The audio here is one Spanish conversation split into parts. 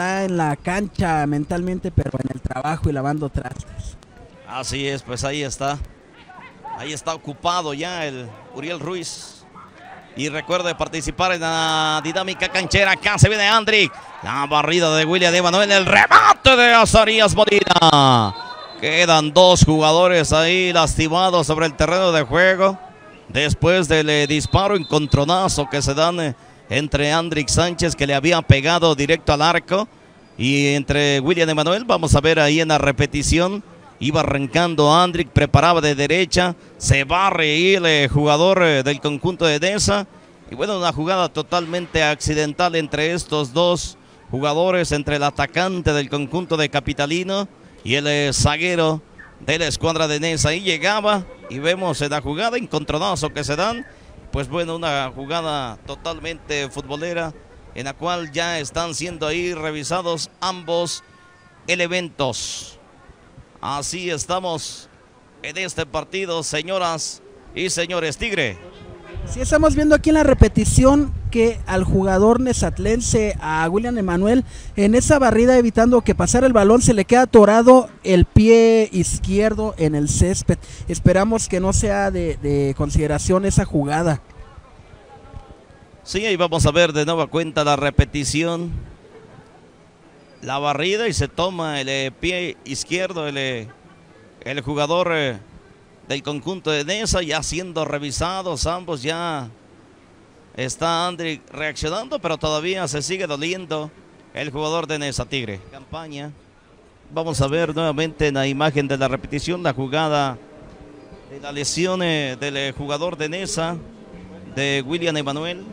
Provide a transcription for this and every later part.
está en la cancha mentalmente, pero en el trabajo y lavando trastes. Así es, pues ahí está. Ahí está ocupado ya el Uriel Ruiz. Y recuerde participar en la dinámica canchera. Acá se viene Andrick. La barrida de William Emanuel. El remate de Azarías Molina. Quedan dos jugadores ahí lastimados sobre el terreno de juego. Después del disparo encontronazo que se dan entre Andrick Sánchez, que le había pegado directo al arco, y entre William Emanuel. Vamos a ver ahí en la repetición. Iba arrancando Andrick, preparaba de derecha, se barre ahí el jugador del conjunto de Neza. Y bueno, una jugada totalmente accidental entre estos dos jugadores, entre el atacante del conjunto de Capitalino y el zaguero de la escuadra de Neza. Ahí llegaba y vemos en la jugada encontronazo que se dan. Pues bueno, una jugada totalmente futbolera en la cual ya están siendo ahí revisados ambos elementos. Así estamos en este partido, señoras y señores. Tigre. Sí, estamos viendo aquí en la repetición que al jugador nezatlense, a William Emanuel, en esa barrida evitando que pasara el balón, se le queda atorado el pie izquierdo en el césped. Esperamos que no sea de consideración esa jugada. Sí, ahí vamos a ver de nueva cuenta la repetición. La barrida y se toma el pie izquierdo el jugador del conjunto de Neza, ya siendo revisados ambos. Ya está Andrick reaccionando, pero todavía se sigue doliendo el jugador de Neza. Tigre. Campaña. Vamos a ver nuevamente en la imagen de la repetición la jugada de la lesión del jugador de Neza, de William Emanuel.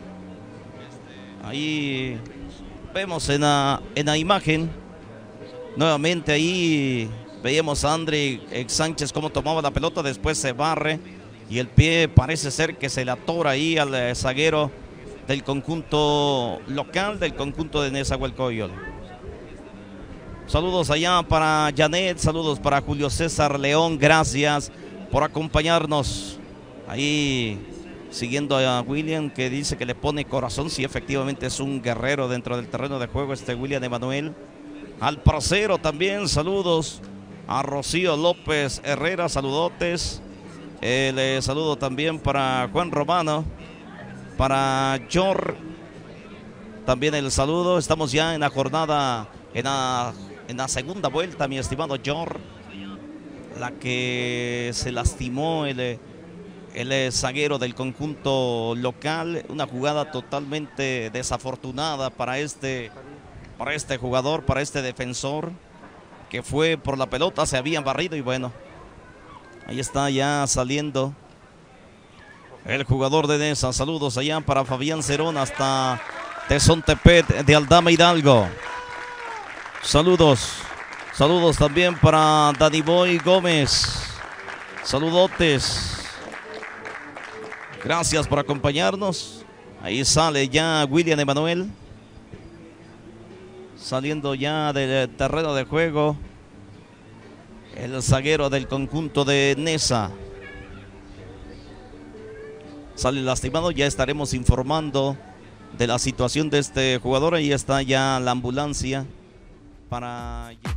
Ahí vemos en la imagen, nuevamente ahí veíamos a Andrick Sánchez cómo tomaba la pelota, después se barre y el pie parece ser que se le atora ahí al zaguero del conjunto local, del conjunto de Nezahualcóyotl. Saludos allá para Janet, saludos para Julio César León, gracias por acompañarnos ahí. Siguiendo a William, que dice que le pone corazón. Sí, efectivamente es un guerrero dentro del terreno de juego este William Emanuel. Al parcero también, saludos. A Rocío López Herrera, saludotes. Le saludo también para Juan Romano. Para Jor, también el saludo. Estamos ya en la jornada, en la segunda vuelta, mi estimado Jor. La que se lastimó el zaguero del conjunto local. Una jugada totalmente desafortunada para este jugador, para este defensor, que fue por la pelota, se habían barrido y bueno, ahí está ya saliendo el jugador de Neza. Saludos allá para Fabián Cerón hasta Tezontepec de Aldama Hidalgo. Saludos también para Danny Boy Gómez. Saludotes. Gracias por acompañarnos. Ahí sale ya William Emanuel. Saliendo ya del terreno de juego el zaguero del conjunto de Neza. Sale lastimado. Ya estaremos informando de la situación de este jugador. Ahí está ya la ambulancia para...